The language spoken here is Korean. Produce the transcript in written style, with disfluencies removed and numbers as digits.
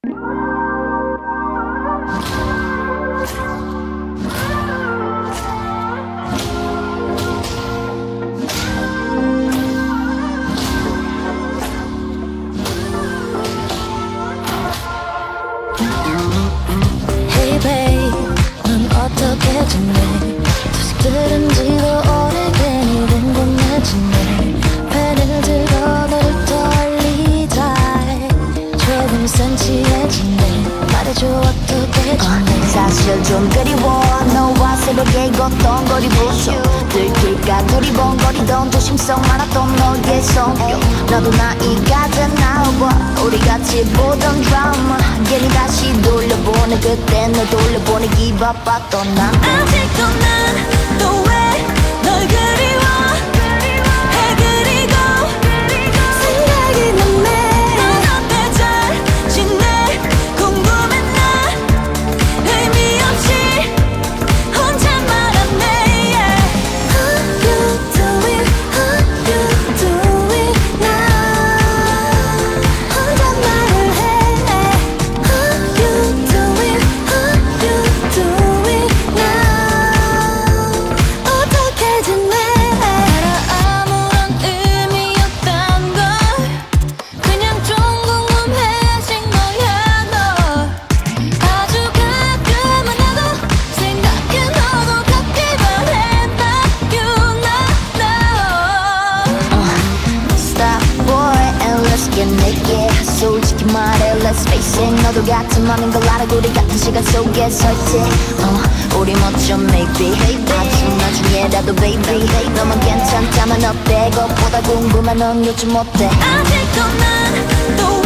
Hey babe, 넌 어떻게 지내? 소식들은 지도 오래되니 궁금해지네. 펜을 들고 너를 떠올리다 조금 센치해지네. 말해줘 어떻게 지내? 사실 좀 그리워 너와 새벽에 걷던 거리 보소. 들킬까 두리번거리던 조심성 많았던 너의 성격. 너도 나이가 된 나와 우리 같이 보던 드라마 괜히 다시 돌려보내. 그때 널 돌려보내 give up 봤던 난 아직도 난 또 왜 널 그리워 해. 그리고 생각이 나네. 넌 어때 잘 지내 궁금해. 나 의미 없이 혼자 말하네. yeah. How you doing? How you doing now? 혼자 말을 해. How you doing? How you doing now? 어떻게 지내? 아무런 의미 없단 걸 그냥 좀 궁금해진 거야. 너 아주 가끔은 나도 생각해. 너도 같기만 했나? You know. Stop boy and let's get naked. 솔직히 말해 let's face it. 너도 같은 맘인 걸 알고 우리 같은 시간 속에 서 있지. 우리 멋져 maybe 아주 나중에라도 baby. 너만 괜찮다면 어때? 그것보다 궁금한 넌 요즘 어때? 아직도 난 또